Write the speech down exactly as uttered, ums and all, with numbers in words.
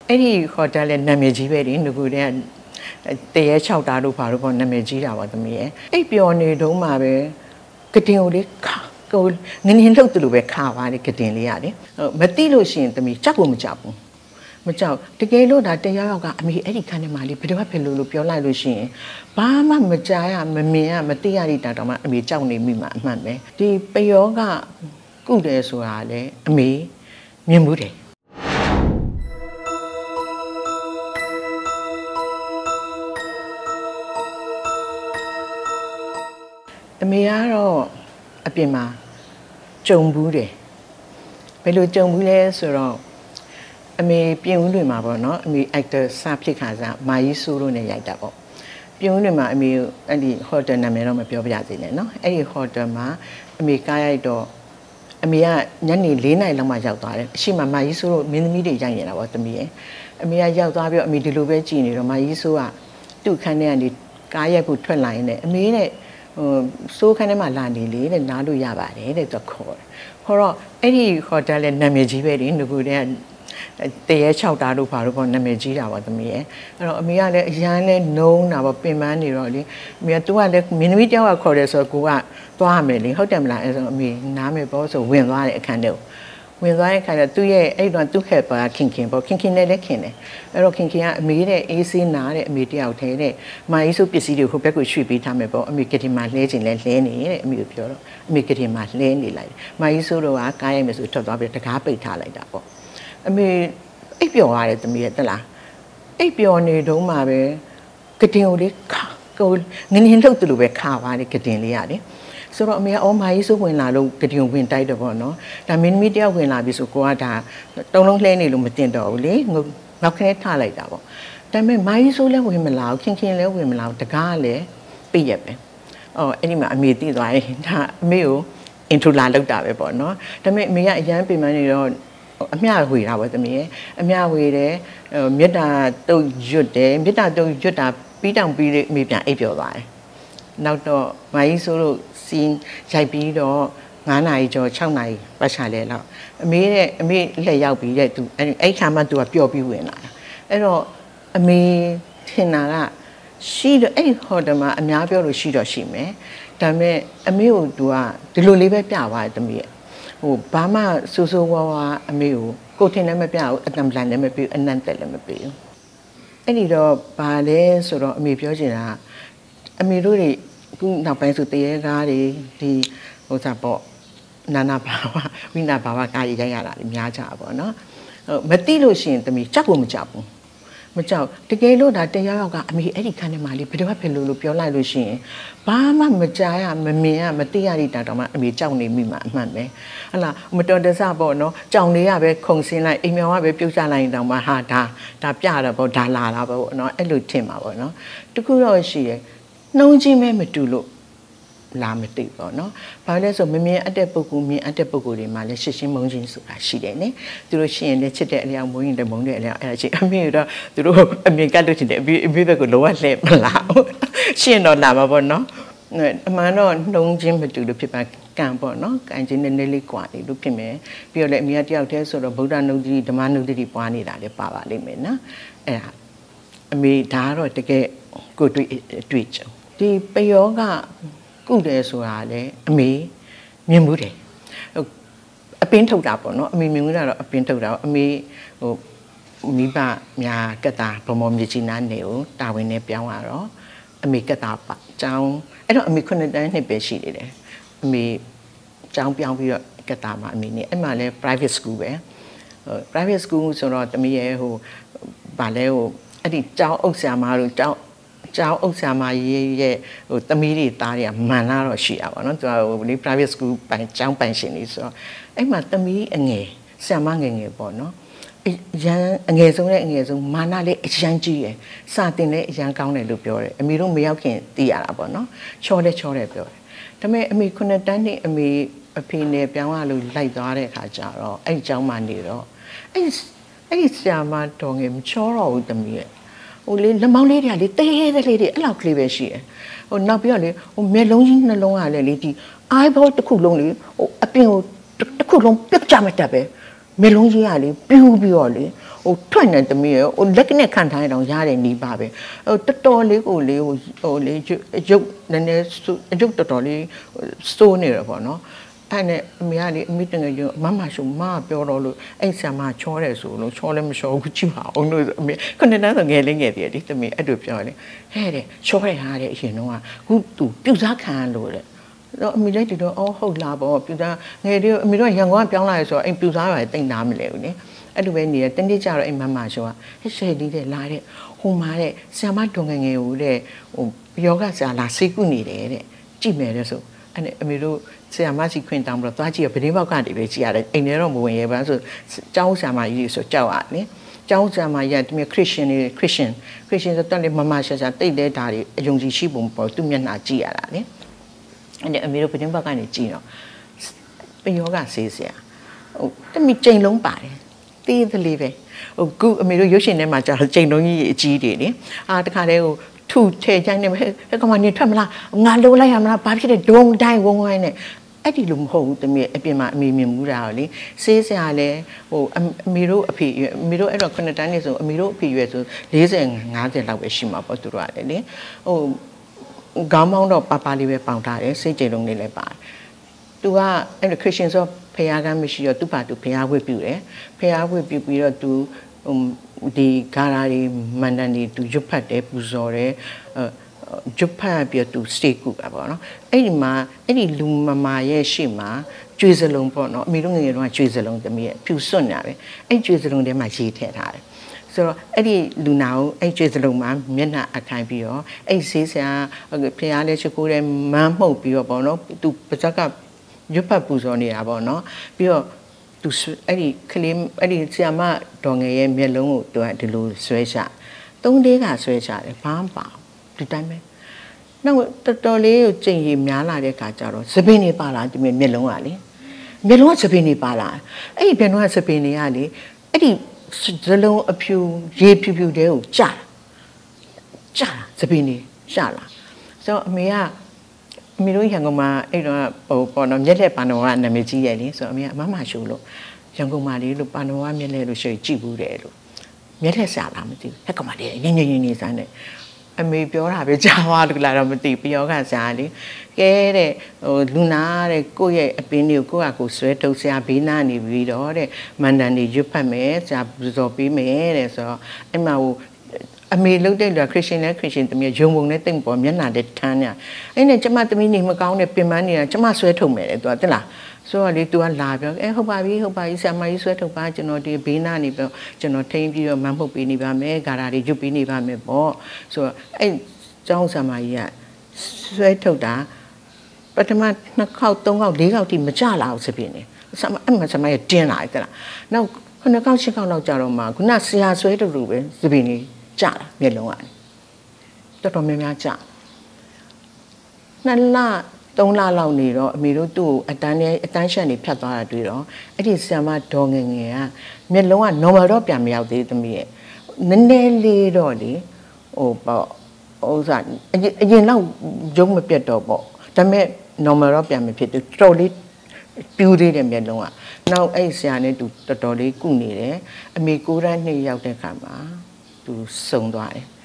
အဲ့ဒီဟိုတယ်လည်းနာမည်ကြီးပဲလေငကူတဲ့တရေ၆တာတို့ဘာလို့ပေါ့နာမည်ကြီးတာပါသမီးရဲ့အိပ်ပျော်နေတုန်းမှာပဲကတင်ကိုလေးခါကိုငင်းငင်းလှုပ်တယ်လို့ပဲခါပါလေကတင်လေးရတယ်မသိလို့ရှိရင်သမီးကြောက်ကိုမကြောက်ဘူးမကြောက်တကယ်လို့ဒါတရားရောက်ကအမေအဲ့ဒီခန်းထဲမှာလေဘယ်တော့ဖြစ်လို့လို့ပြောလိုက်လို့ရှိရင်ဘာမှမကြားရမမြင်ရမသိရတဲ့တောင်မှအမေကြောက်နေမိမှာအမှန်ပဲဒီပယောကကုတယ်ဆိုတာလေအမေမြင်မှုတယ်အမေကတော့အပြင်မှာကြုံဘူးတယ်ဘယ်လိုကြုံဘူးလဲဆိုတော့အမေပြင်ဦးလွင်မှာပေါ့နော်အမေ actor စဖြစ်ခါစားမာကြီးဆိုးလို့နဲ့ရိုက်တာပေါ့ပြင်ဦးလွင်မှာအမေအဲ့ဒီဟိုတယ်နာမည်တော့မပြောပြရသေးနဲ့နော်အဲ့ဒီဟိုတယ်မှာအမေကားရိုက်တော့အမေကညနေ၄နာရီလောက်မှရောက်သွားတယ်အရှိမမာကြီးဆိုးလို့မင်းသမီးတွေရိုက်နေတာပေါ့သမီးရဲ့အမေကရောက်သွားပြီးတော့အမေဒီလိုပဲကြည်နေတော့မာကြီးဆိုးကသူ့ခန်းထဲကနေကားရိုက်ဖို့ထွက်လာရင်လည်းအမေနဲ့ဟိုစိုးခန်းထဲမှာလာနေလေတဲ့နားလို့ရပါတယ်တဲ့သူခေါ်တယ်ခေါ်တော့အဲ့ဒီဟိုတယ်လည်းနာမည်ကြီးပဲလေငကူတဲ့တရေ၆တာတို့ဘာလို့ပေါ့နာမည်ကြီးတာပါသမီးရဲ့အဲ့တော့အမေကလည်းအရန်လဲနုံးတာပေါ့ပင်ပန်းနေတော့လေအမေကသူကလည်းမင်းသမီးတယောက်ကခေါ်တယ်ဆိုတော့ကိုကသွားမယ်လေဟုတ်တယ်မလားအဲ့ဆိုအမေနားမယ်ပေါ့ဆိုဝင်သွားတဲ့အခန်းထဲကိုဝင်သွားတဲ့အခါကျသူ့ရဲ့အဲ့တော့သူ့ခက်ပါခင်ခင်ပေါ့ခင်ခင်နဲ့လည်းခင်တယ်အဲ့တော့ခင်ခင်ကအမေတဲ့အေးဆေးနာတဲ့အမေတယောက်ထဲတဲ့မာကြီးဆိုပစ္စည်းတွေဟိုဘက်ကိုရွှေ့ပေးထားမယ်ပေါ့အမေကတိမာလှဲခြင်းလဲလှဲနေတဲ့အမေကိုပြောတော့အမေကတိမာလှဲနေလိုက်မာကြီးဆိုတော့ကကားရိုက်မယ်ဆိုထွက်သွားပြီးတကားပိတ်ထားလိုက်တာပေါ့အမေအိပ်ပျော်ရတယ်သမီးရဲ့တလားအိပ်ပျော်နေတုန်းမှာပဲကတင်ကိုလေးခါကိုငင်းငင်းလှုပ်တယ်လို့ပဲခါပါလေကတင်လေးရတယ်ဆိုတော့အမေကအော်မာကြီးဆိုဝင်လာလို့ကတင်ကိုဝင်တိုက်တယ်ပေါ့နော်ဒါမင်းမီတယောက်ဝင်လာပြီဆိုကိုကဒါတုံလုံးလှဲနေလို့မတင်တော့ဘူးလေငေါက်ခဲထားလိုက်တာပေါ့ဒါပေမဲ့မာကြီးဆိုလည်းဝင်မလာဘူးခင်ခင်လည်းဝင်မလာဘူးတကားလည်းပြည့်ရပဲအော်အဲ့ဒီမှာအမေသိသွားရင်ဒါအမေကိုအင်ထရလာလောက်တာပဲပေါ့နော်ဒါပေမဲ့အမေကအရန်ပြင်ပန်းနေတော့အမျှဝေတာပဲသမီးရဲ့အမျှဝေတယ်မြတ်တာတုတ်ရွတ်တယ်မြတ်တာတုတ်ရွတ်တာပြီးတောင်ပြီးအမေပြန်အိပ်ပျော်သွားတယ်နောက်တော့မာကြီးဆိုလို့စီးရိုက်ပြီးတော့ငါးနာရီကျော်၆နာရီပတ်ချာလဲလောက်အမေတဲ့အမေလက်ရောက်ပြီးတဲ့သူအဲ့အဲ့ခါမှသူကပျော်ပြီးဝင်လာတာအဲ့တော့အမေထင်တာကရှိတော့အဲ့ဟိုတယ်မှာအများပြောလို့ရှိတော့ရှိမယ်ဒါပေမဲ့အမေကိုသူကဒီလိုလေးပဲပြသွားတယ်သမီးရဲ့ဟိုဘာမှစူးစူးဝါးဝါအမေကိုကိုထင်လည်းမပြဘူးအတံပလန်လည်းမပြဘူးအနံ့တက်လည်းမပြဘူးအဲ့ဒီတော့ဘာလဲဆိုတော့အမေပြောချင်တာအမေတို့တွေခုနောက်ပိုင်းဆိုတရေကားတွေဒီဟိုစားပေါ့နာနာဘာဝဝိနာဘာဝကားကြီးရိုက်ရတာများကြပါဘောနော်ဟိုမသိလို့ရှိရင်တမီကြောက်ကိုမကြောက်ဘူးမကြောက်တကယ်လို့ဒါတရားရောက်ကအမေအဲ့ဒီခန်းထဲမှာလေဘယ်တော့ဖြစ်လို့လို့ပြောလိုက်လို့ရှိရင်ဘာမှမကြားရမမြင်ရမသိရတဲ့တောင်မှအမေကြောက်နေမိမှာအမှန်ပဲဟလာမတော်တဆပေါ့နော်ကြောင်လေးရပဲခုံစင်းလိုက်အိမ်မောင်ကပဲပြုတ်ချလိုက်ရင်တောင်မှဟာဒါဒါပြတော့ပေါ့ဒါလာတာပေါ့နော်အဲ့လိုထင်မှာပေါ့နော်တခုတော့ရှိရနှုံးချင်းမဲမတူလို့လာမသိပေါ့နော်ဘာလဲဆိုမမြင်အပ်တဲ့ပုဂ္ဂိုလ်မြင်အပ်တဲ့ပုဂ္ဂိုလ်တွေမှာလည်းရှင်းရှင်းမုန်းချင်းဆိုတာရှိတယ်နိသူတို့ရှင်းရင်လည်းချစ်တဲ့အလျောက်မုန်းရင်လည်းမုန်းတဲ့အလျောက်အဲ့ဒါချင်းအမေတော့သူတို့အမြင်ကတ်လို့ချင်တယ်အမေအမေဘက်ကလောကလှဲ့မလားရှင်းတော့လာမှာပေါ့နော်အမှန်တော့နှုံးချင်းမတူလို့ဖြစ်ပါကံပေါ့နော်ကံချင်းနည်းနည်းလေးကွာနေလို့ဖြစ်မယ်ပြီးတော့လည်းအမေကတယောက်တည်းဆိုတော့ဗုဒ္ဓနုဒတိဓမ္မနုဒတိပွားနေတာလည်းပါပါလိမ့်မယ်နော်အဲ့ဒါအမေဒါကတော့တကယ်ကိုတွေ့တွေ့ကြဒီပယောကကုတယ်ဆိုတာလေအမေမြင်မှုတယ်အပင်းထုတ်တာပေါ့နော်အမေမြင်မှုတာတော့အပင်းထုတ်တာအမေဟိုမိဘများကတာဗမောမြေကြီးနားနေကိုတာဝန်နဲ့ပြောင်းလာတော့အမေကတာပါကျောင်းအဲ့တော့အမေခုနှစ်တန်းနှစ်ပဲရှိနေတယ်အမေကျောင်းပြောင်းပြီးတော့ကတာမှာအမေနေအဲ့မှာလဲ private school ပဲဟို private school ဆိုတော့တမီးရဲ့ဟိုဗာလဲဟိုအဲ့ဒီကျောင်းအုပ်ဆရာမတို့ကျောင်းကျောင်းအုပ်ဆရာမရေးရဲ့ဟိုသမီးတွေသားတွေကမှန်လာတော့ရှိတာပေါ့နော်သူကဟိုလေ private school ပိုင်ကျောင်းပိုင်ရှင်နေဆိုတော့အဲ့မှာသမီးအငယ်ဆရာမငယ်ငယ်ပေါ့နော်အရန်အငယ်ဆုံးနဲ့အငယ်ဆုံးမာနလေးအရန်ကြီးရယ်စာတင်လည်းအရန်ကောင်းတယ်လို့ပြောတယ်အမေတို့မရောက်ခင်သိရတာပေါ့နော်ချောလဲချောတယ်ပြောတယ်ဒါပေမဲ့အမေခုနှစ်တန်းနှစ်အမေအဖေနဲ့ပြောင်းရလို့လိုက်သွားတဲ့အခါကျတော့အဲ့ဒီကျောင်းမှာနေတော့အဲ့အဲ့ဒီဆရာမတော်ငယ်မချောတော့ဘူးသမီးရဲ့ဟိုလေလက်မောင်းလေးတွေကလေတေးသေးလေးတွေအဲ့လောက်ကလေးပဲရှိတယ်ဟိုနောက်ပြီးတော့လေဟိုမျက်လုံးကြီးနှလုံးကလည်းလေဒီ eyeball တစ်ခုလုံးလေဟိုအပြင်ကိုတစ်ခုလုံးပြတ်ကြမတက်ပဲမျက်လုံးကြီးကလေပြူးပြီးတော့လေဟဟိုထွက်နေတမီးရဟိုလက်နဲ့ခံထားရအောင်ရတယ်နီးပါပဲဟိုတော်တော်လေးကိုလေးဟိုဟိုလေးရုပ်နည်းနည်းရုပ်တော်တော်လေးစိုးနေရပေါ့နော်အဲ့နဲ့အမေကလေအမေတငယ်ချင်းမမရှုမပြောတော့လို့အဲ့ဆံမချောတယ်ဆိုလို့ချောလည်းမချောဘူးကြည့်ပါအောင်လို့အမေခုနှစ်တန်းဆိုငယ်လေးငယ်သေးတယ်တမီးအဲ့လိုပြောတယ်ဟဲ့တဲ့ချောရဟာတဲ့အရင်တော့ခုသူပြုတ်စားခံလို့တဲ့တော့အမေလည်းဒီတော့အော်ဟုတ်လားပေါ့ပြုတ်စားငယ်လေးအမေတို့ရန်ကုန်ကပြောင်းလာရဆိုတော့အိမ်ပြုတ်စားရတယ်တိတ်နာမလဲဘူးလေအဲ့လိုပဲနေတယ်တနေ့ကျတော့အိမ်မမရှုကဟဲ့ရှယ်လေးတဲ့လာတဲ့ဟိုမှာတဲ့ဆံမတွန်ငယ်ငယ်ကိုတဲ့ဟိုယောဂဆရာလာစိတ်ကုနေတယ်တဲ့ကြည့်မယ်တဲ့ဆိုအဲ့နဲ့အမေတို့ဆရာမရှိခွင့်တောင်းပြီးတော့သွားကြည့်ရဗဒင်းဘောက်ကနေပဲကြည့်ရတယ်အိမ်ထဲတော့မဝင်ရပါဆိုကျောင်းဆရာမကြီးဆိုကြောက်ရတယ်ကျောင်းဆရာမကြီးကတမီခရစ်ယာန်တွေခရစ်ယာန်ခရစ်ယာန်ဆိုတော့လေမမရှာရှာတိတ်တဲ့ဓာတ်တွေအယုံကြည်ရှိပုံပေါ်သူ့မျက်နှာကြည့်ရတာလေအဲ့နဲ့အမေတို့ဗဒင်းဘောက်ကနေကြည့်တော့ပယောဂဆေးဆရာဟိုတမီချိန်လုံးပါတယ်သေးသေးလေးပဲဟိုခုအမေတို့ရုပ်ရှင်ထဲမှာကြာချိန်လုံးကြီးအကြီးတွေလေအာတခါတည်းဟိုထူထဲချိုင်းနေပဲကမနေထွက်မလားငါလိုလိုက်ရမလားဘာဖြစ်လဲဒုံတိုင်းဝုံဝိုင်းနဲ့အဲ့ဒီလိုမဟုတ်ဘူးတမီးအပြင်မှာအမေမြင်မှုတာလေစေးစရာလဲဟိုအမေတို့အဖေအမေတို့အဲ့တော့ခုနှစ်တန်းနေဆိုအမေတို့အဖေရွယ်ဆို၄၀ ၅၀လောက်ပဲရှိမှာပေါ့သူတို့ကလည်းလေဟိုခေါင်းမောင်းတော့ပါပါလေးပဲပေါင်ထားတယ်စိတ်ကြိမ်လုံးလေးလည်းပါတယ်သူကအဲ့လိုခရစ်ယာန်ဆိုဖခင်ကမရှိတော့သူ့ဘာသူဖခင်ဝတ်ပြုတယ်ဖခင်ဝတ်ပြုပြီးတော့သူဒီဂါရာတွေမန္တန်တွေသူရွတ်ဖတ်တယ်ပူဇော်တယ်ရွတ်ဖတ်ပြီးတော့သူစတေကူပါပေါ့နော်အဲ့ဒီမှာအဲ့ဒီလူမမာရဲ့ရှေ့မှာကျွေးစလုံးပေါ့နော်အမေတို့ငယ်ငယ်တုန်းကကျွေးစလုံးတမီးရဲ့ဖြူစွန့်နေတာပဲအဲ့ကျွေးစလုံးထဲမှာရေးထည့်ထားတယ်ဆိုတော့အဲ့ဒီလူနာကိုအဲ့ကျွေးစလုံးမှာမျက်နှာအခိုင်ပြီးတော့အဲ့ဈေးဆရာဖခင်လည်းချကိုးတယ်မန်းမှုတ်ပြီးတော့ပေါ့နော်သူပါဇက်ကရွတ်ဖတ်ပူဇော်နေတာပေါ့နော်ပြီးတော့သူအဲ့ဒီကလေးအဲ့ဒီဆရာမဒေါ်ငယ်ရဲ့မျက်လုံးကိုသူကဒီလိုဆွဲချသုံးလေးကဆွဲချတယ်ဘာမှပါဒီတိုင်းပဲနောက်တော်တော်လေးကိုကြင်ရီများလာတဲ့ခါကျတော့သပင်းနေပါလာဒီမျက်လုံးကလေမျက်လုံးကသပင်းနေပါလာအဲ့ဒီမျက်လုံးကသပင်းနေရလေအဲ့ဒီဇလုံးအဖြူရေဖြူဖြူတဲကိုကြာကြာသပင်းနေရှာလာဆိုတော့အမေကအမေတို့ရန်ကုန်မှာအဲ့တော့ဟိုပေါ်တော့မျက်လက်ပါတော်ကနာမည်ကြီးရဲ့လေဆိုတော့အမေကမမရှူလို့ရန်ကုန်မှာလေလို့ပါတော်ကမျက်လက်လို့ရှိကြည့်ဘူးတယ်လို့မျက်လက်စားလားမသိဘူးဟဲ့ကောင်မလေးညင်ညင်ညင်နေစမ်းတယ်အမေပြောတာပဲကြားသွားလို့လာတော့မသိပြောကစားလေကဲတဲ့ဟိုလူနာတဲ့ကိုယ့်ရဲ့အပင်းတွေကိုကိုယ့်ဟာကိုယ်ဆွဲထုတ်ဆရာဘေးနာနေပြီးတော့တဲ့မန္တန်တွေရွတ်ဖတ်မယ်ဆရာပူဇော်ပေးမယ်တဲ့ဆိုတော့အဲ့မှာဟိုအမေလုတ်တဲ့လူခရစ်ယာန်နဲ့ခရစ်ယာန်တမီးရုံပုံနဲ့တိတ်ပေါ်မျက်နှာနဲ့ထမ်းနေအဲ့နဲ့ကျမတမီးနေမကောင်းတဲ့ပင်ပန်းနေတာကျမဆွဲထုတ်မယ်တဲ့သူကတက်လားဆိုတော့လေ तू ကလာပြောအဲဟုတ်ပါပြီဟုတ်ပါပြီဆရာမကြီးဆွဲထုတ်ပါကျွန်တော်ဒီဘေးနာနေပြောကျွန်တော်ထိန်းပြီးတော့မန်းပုတ်ပေးနေပါမယ်ဂါရာတွေရွတ်ပေးနေပါမယ်ပေါ့ဆိုတော့အဲ့ကျောင်းဆရာမကြီးကဆွဲထုတ်တာပထမနှစ်ခေါက်သုံးခေါက်လေးခေါက်ထိမကြလာဘူးစပြင်းနေဆရာမအဲ့မှာဆရာမကြီးတင်းလာတယ်တက်လားနောက်ခုနှစ်ခေါက်ရှစ်ခေါက်လောက်ကြာတော့မှခုနဆရာဆွဲထုတ်လို့ပဲစပြင်းနေကြာလာမျက်လုံးကတော်တော်များများကြာနှစ်လသုံးလလောက်နေတော့အမေတို့သူ့ကိုအတန်းနဲ့အတန်းရှက်နေဖြတ်သွားတာတွေ့တော့အဲ့ဒီဆရာမဒေါ်ငယ်ငယ်ကမျက်လုံးက normal တော့ပြန်မရောက်သေးသမီးရဲ့နည်းနည်းလေးတော့လေဟိုပေါ့ဥစားအရင်လောက်ရုံးမပြတ်တော့ပေါ့ဒါပေမဲ့ normal တော့ပြန်မဖြစ်သေးတော်လေးပြူသေးတယ်မျက်လုံးကနောက်အဲ့ဆရာနဲ့သူတော်တော်လေးကုနေတယ်အမေကိုရမ်းနှစ်ရောက်တဲ့ခါမှာသူစုံသွားတယ်